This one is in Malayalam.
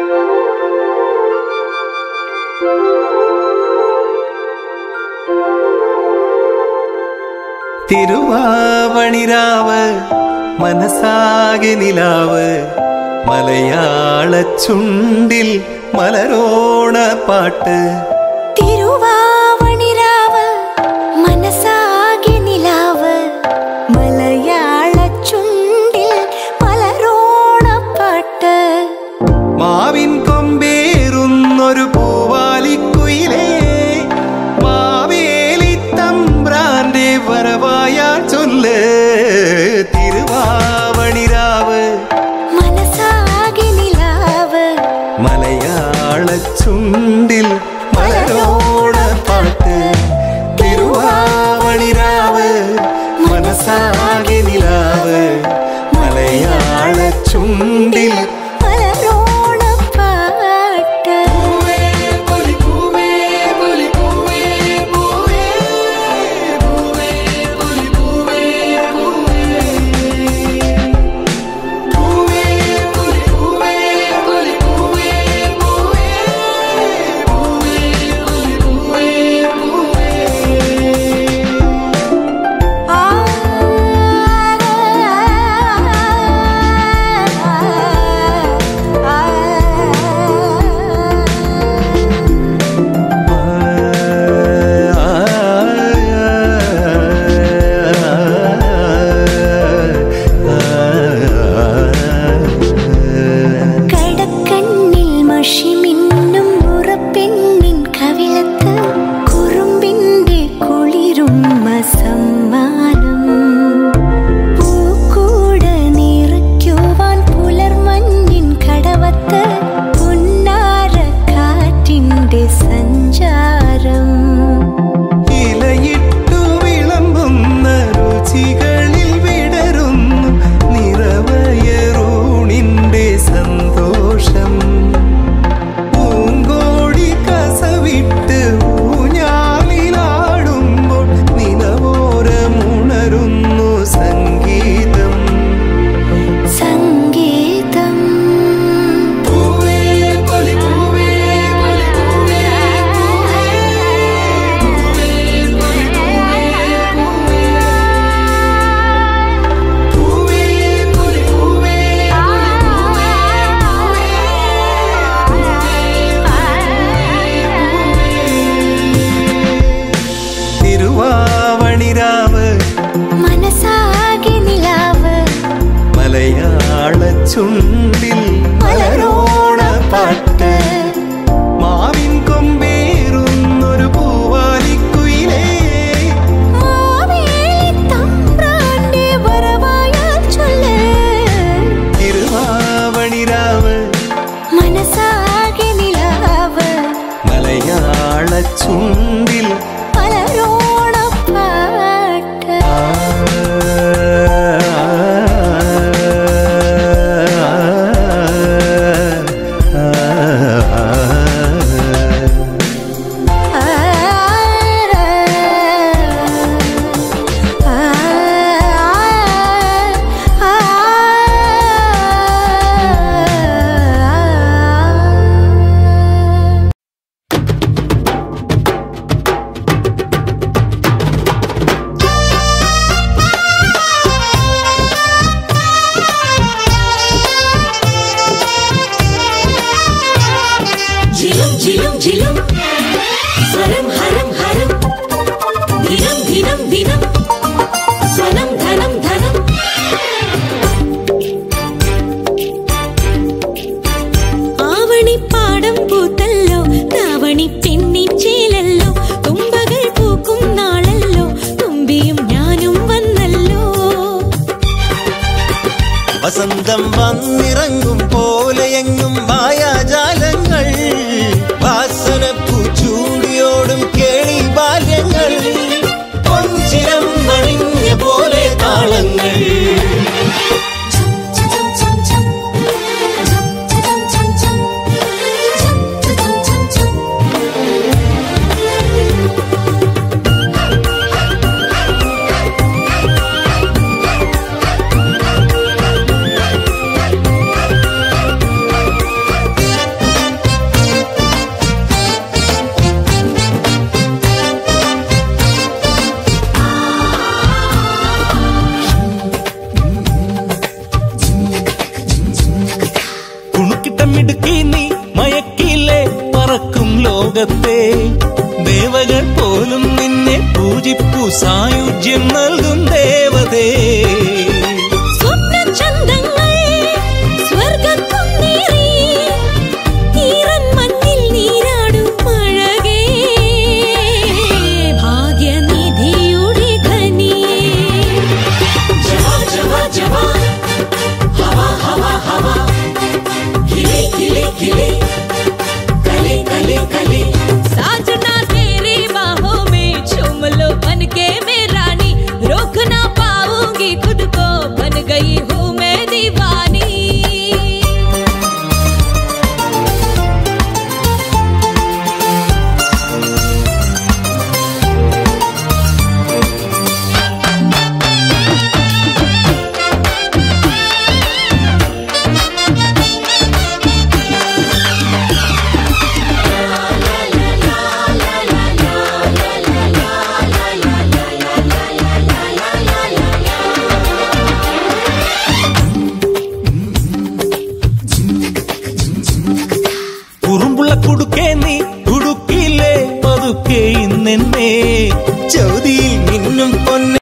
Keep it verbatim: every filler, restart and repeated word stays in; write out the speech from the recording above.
തിരുവാവണിരാവ് മനസാകെ നിലാവ് മലയാള ചുണ്ടിൽ മലരോണ പാട്ട്. തിരുവാവണിരാവ് മനസാകെ നിലാവ് മലയാള ചുണ്ടിൽ മലരോണ പാട്ട്. മാവിൻ കൊമ്പേറുന്നൊരു പൂവാലിക്കുയിലേ മാവേലി തമ്പ്രാന്റെ വരവായാ ചൊല്ല്. തിരുവാവണിരാവ് മനസാകെ നിലാവ് മലയാള ചുണ്ടിൽ മലരോണ പാട്ട്. തിരുവാവണിരാവ് മനസാകെ നിലാവ് മലയാള ചുണ്ടിൽ മലരോണ പാട്ട്. ചുണ്ടിൽ മലരോണ പാട്ട്. മാവിൻ കൊമ്പേറുന്നൊരു പൂവാലിക്കുയിലേ മാവേലി തമ്പ്രാന്റെ വരവായാ ചൊല്ല്. തിരുവാവണിരാവ് മനസാകെ നിലാവ് മലയാള ചുണ്ടിൽ മലരോണ പാട്ട്. വസന്തം വന്നിറങ്ങും പോലെയെങ്ങും മായാജാലങ്ങൾ വാസനപ്പൂ ചൂടിയോടും കേളി ബാല്യങ്ങൾ പൊൻചിരം മണിഞ്ഞ പോലെ താളങ്ങൾ ലോകത്തെ ദേവകൾ പോലും നിന്നെ പൂജിപ്പു സായുജ്യം നൽകും ദേവതേ.